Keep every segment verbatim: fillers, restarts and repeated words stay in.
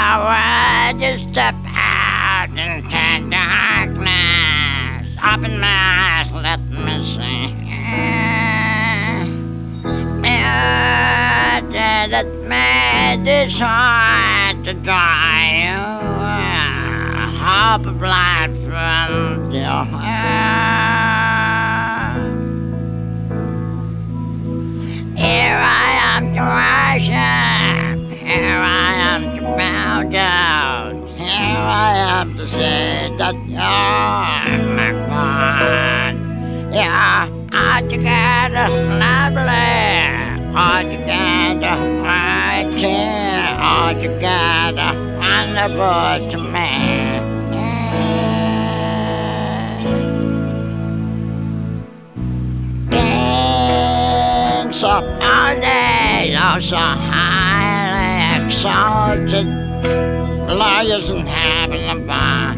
I just step out into darkness. Open my eyes, let me see. Yeah, that made this hard to dry you. Hope of light from your Here I am to worship. Here I am to bow down. Here I am to say that you're my God. Yeah, altogether lovely, altogether mighty, altogether wonderful to me. Kings of all days, oh so highly exalted, lawyers in heaven above.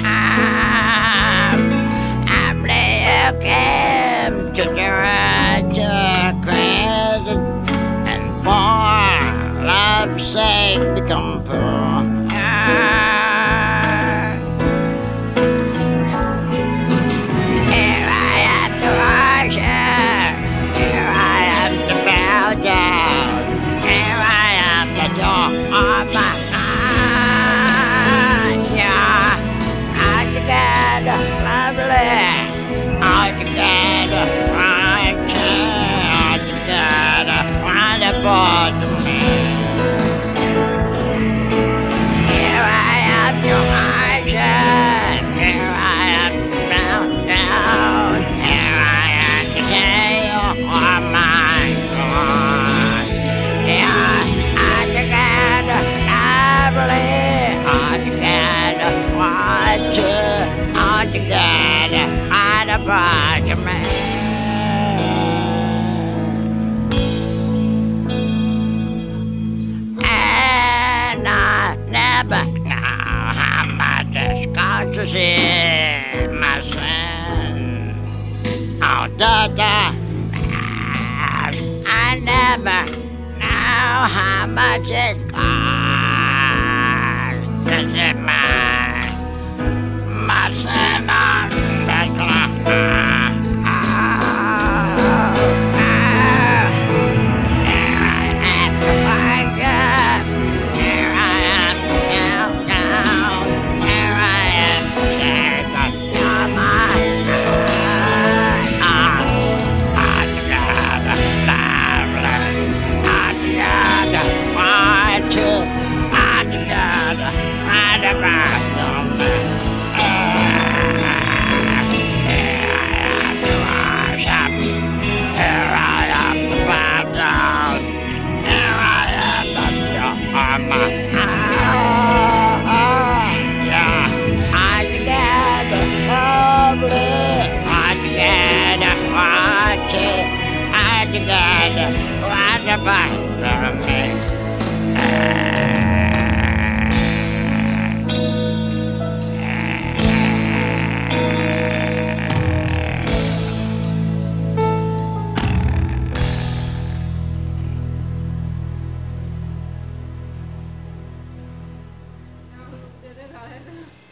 After you came to the right to created, and for love's sake become poor. Here I am to worship. Here I am to bow down. Here I am to adore all my altogether lovely, altogether mighty, altogether wonderful to me. Here I am to worship, here I am to bow down, here I am to say, oh my God. Yeah, altogether lovely, altogether mighty, altogether wonderful to me. And I never know how much it's cost to see my sin. Oh, da da. I never know how much it costs to see my my sin on the clock. Together, wonderful for me. Did it,